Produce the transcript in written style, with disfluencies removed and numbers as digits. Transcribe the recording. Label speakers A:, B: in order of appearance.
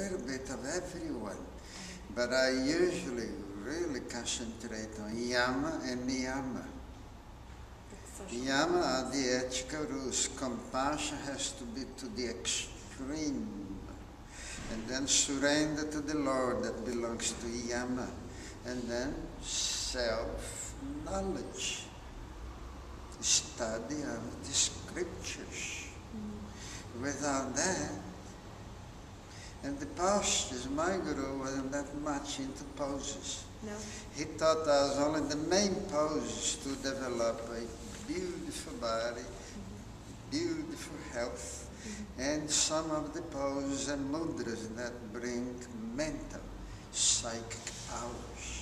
A: little bit of everyone. But I usually really concentrate on YAMA and NIYAMA. YAMA are the ethical rules. Compassion has to be to the extreme. And then surrender to the Lord, that belongs to YAMA. And then self-knowledge. Study of the scriptures. Without that, and the postures, my guru wasn't that much into poses.
B: No.
A: He taught us only the main poses to develop a beautiful body, beautiful health, and some of the poses and mudras that bring mental, psychic powers.